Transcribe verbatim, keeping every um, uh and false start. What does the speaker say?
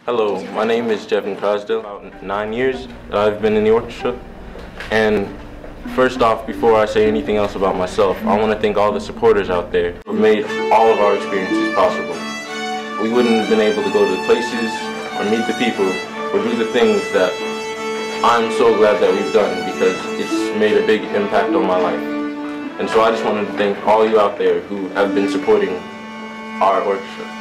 Hello, my name is Gifford. About nine years that I've been in the orchestra. And first off, before I say anything else about myself, I want to thank all the supporters out there who made all of our experiences possible. We wouldn't have been able to go to the places or meet the people or do the things that I'm so glad that we've done, because it's made a big impact on my life. And so I just wanted to thank all you out there who have been supporting our orchestra.